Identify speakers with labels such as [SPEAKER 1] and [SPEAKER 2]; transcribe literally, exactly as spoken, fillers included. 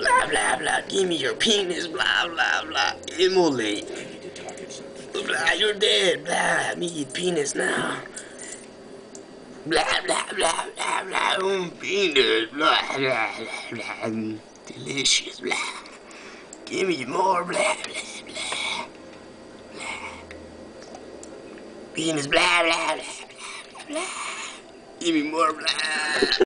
[SPEAKER 1] Blah, blah, blah. Give me your penis. Blah, blah, blah. Immolate. Blah, you're dead. Blah, me eat penis now. Blah, blah, blah, blah, blah. Oh, penis. Blah, blah, blah, blah. Delicious. Blah. Give me more. Blah, blah, blah. Blah. Penis. Blah, blah, blah, blah, blah. Give me more. Blah.